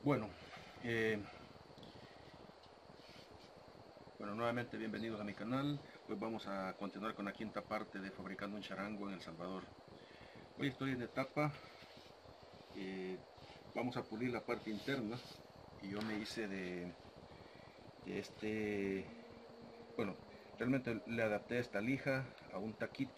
Bueno, eh, nuevamente bienvenidos a mi canal. Pues vamos a continuar con la quinta parte de fabricando un charango en El Salvador. Hoy estoy en etapa, vamos a pulir la parte interna y yo me hice de este, bueno, realmente le adapté esta lija a un taquito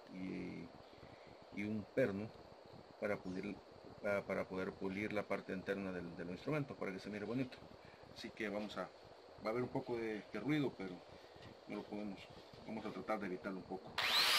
y un perno para poder pulir la parte interna del instrumento para que se mire bonito. Así que va a haber un poco de ruido, pero no lo vamos a tratar de evitarlo un poco.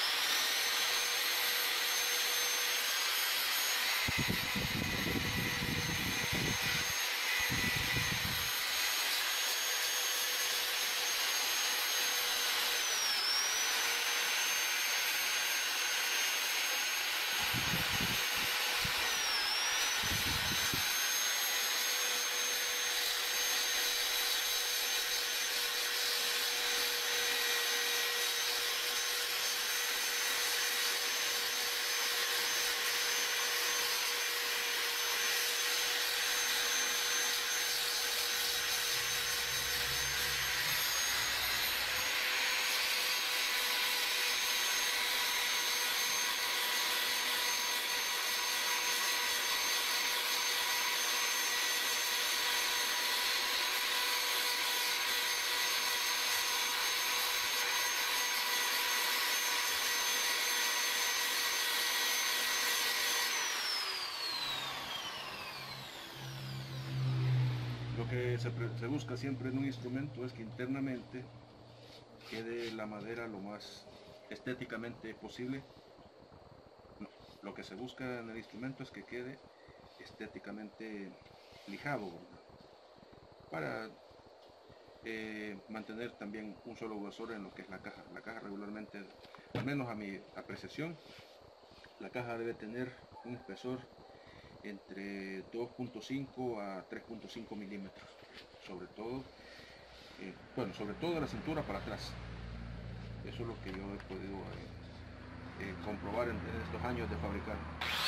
Lo que se busca siempre en un instrumento es que internamente quede la madera lo más estéticamente posible. No, lo que se busca en el instrumento es que quede estéticamente lijado, ¿verdad? Para mantener también un solo grosor en lo que es la caja. La caja regularmente, al menos a mi apreciación, la caja debe tener un espesor entre 2.5 a 3.5 milímetros, sobre todo, sobre todo de la cintura para atrás. Eso es lo que yo he podido comprobar en estos años de fabricar.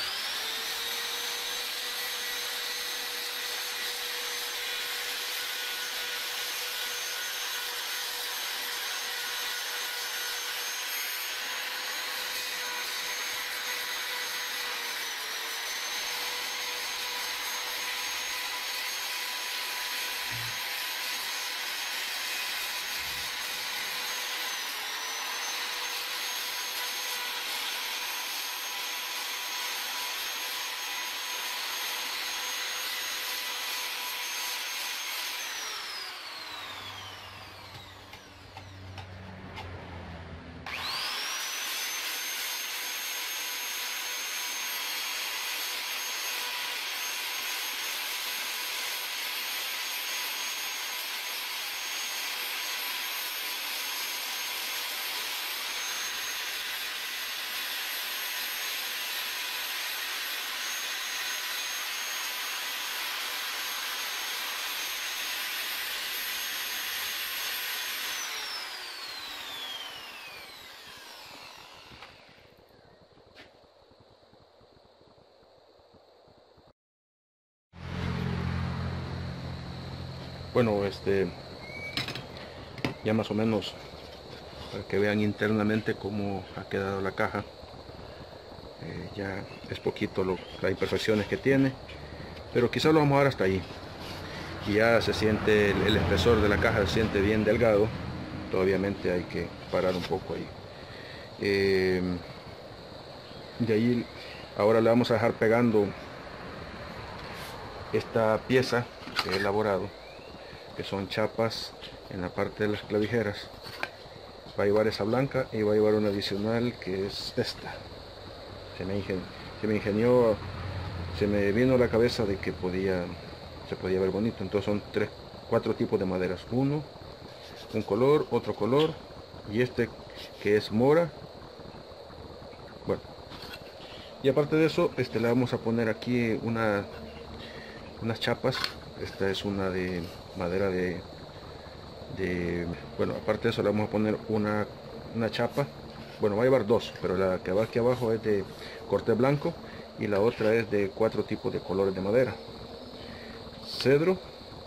Bueno, ya más o menos para que vean internamente cómo ha quedado la caja. Ya es poquito las imperfecciones que tiene, pero quizás lo vamos a dar hasta ahí. Y ya se siente el espesor de la caja, se siente bien delgado. Todavía hay que parar un poco ahí. De ahí ahora le vamos a dejar pegando esta pieza que he elaborado, que son chapas en la parte de las clavijeras. Va a llevar esa blanca y va a llevar una adicional que es esta. Se me vino a la cabeza de que se podía ver bonito. Entonces son 4 tipos de maderas: un color, otro color y este que es mora. Bueno, y aparte de eso, le vamos a poner aquí unas chapas. Esta es una de madera bueno, aparte de eso le vamos a poner una chapa. Bueno, va a llevar 2, pero la que va aquí abajo es de corte blanco y la otra es de 4 tipos de colores de madera. cedro.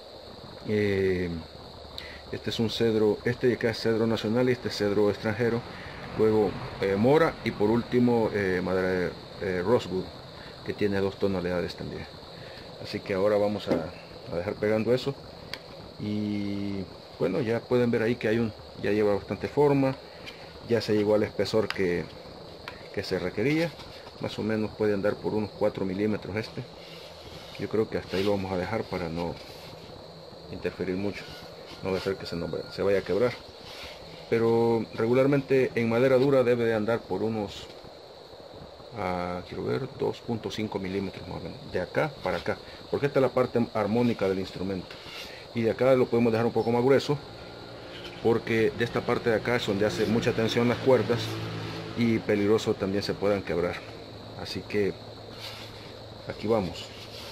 Este es un cedro, este de acá es cedro nacional y este es cedro extranjero. Luego mora y por último madera de rosewood, que tiene 2 tonalidades también. Así que ahora vamos a dejar pegando eso. Y bueno, ya pueden ver ahí que ya lleva bastante forma. Ya se llegó al espesor que se requería. Más o menos puede andar por unos 4 milímetros este. Yo creo que hasta ahí lo vamos a dejar para no interferir mucho. No va a ser que se vaya a quebrar. Pero regularmente en madera dura debe de andar por unos, quiero ver, 2.5 milímetros más o menos. De acá para acá. Porque esta es la parte armónica del instrumento. Y de acá lo podemos dejar un poco más grueso. Porque de esta parte de acá es donde hace mucha tensión las cuerdas. Y peligroso también se puedan quebrar. Así que aquí vamos.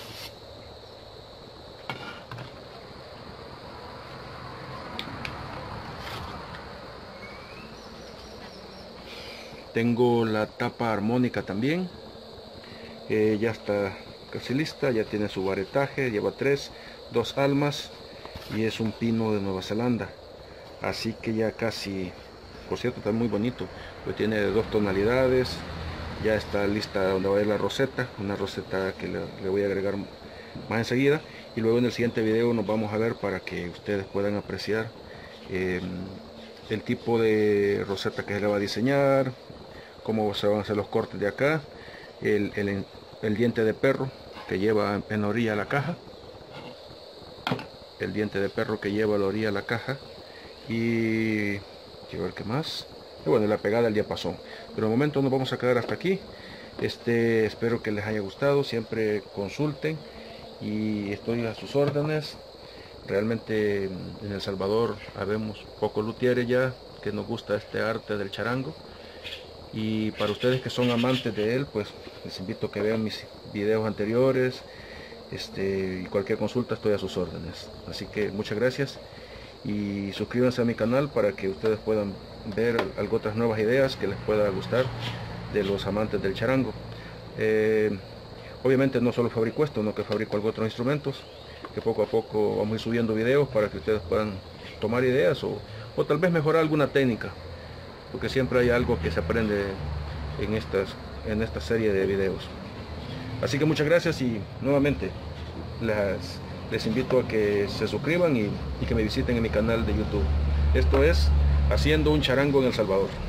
Tengo la tapa armónica también. Ya está casi lista. Ya tiene su varetaje. Lleva 2 almas. Y es un pino de Nueva Zelanda. Así que ya casi, por cierto, está muy bonito. Pues tiene 2 tonalidades. Ya está lista donde va a ir la roseta. Una roseta que le voy a agregar más enseguida. Y luego en el siguiente video nos vamos a ver para que ustedes puedan apreciar el tipo de roseta que se le va a diseñar, cómo se van a hacer los cortes de acá, el diente de perro que lleva en la orilla la caja, el diente de perro que lleva a la orilla la caja, y quiero ver qué más. Y bueno, la pegada del diapasón. Pero de momento nos vamos a quedar hasta aquí. Espero que les haya gustado. Siempre consulten y estoy a sus órdenes. Realmente en El Salvador habemos pocos luthieres ya que nos gusta este arte del charango. Y para ustedes que son amantes de él, pues les invito a que vean mis videos anteriores. Y cualquier consulta estoy a sus órdenes. Así que muchas gracias. Y suscríbanse a mi canal para que ustedes puedan ver otras nuevas ideas que les pueda gustar de los amantes del charango. Obviamente no solo fabrico esto, sino que fabrico otros instrumentos que poco a poco vamos a ir subiendo videos para que ustedes puedan tomar ideas o tal vez mejorar alguna técnica, porque siempre hay algo que se aprende en esta serie de videos. Así que muchas gracias y nuevamente les invito a que se suscriban y que me visiten en mi canal de YouTube. Esto es Haciendo un Charango en El Salvador.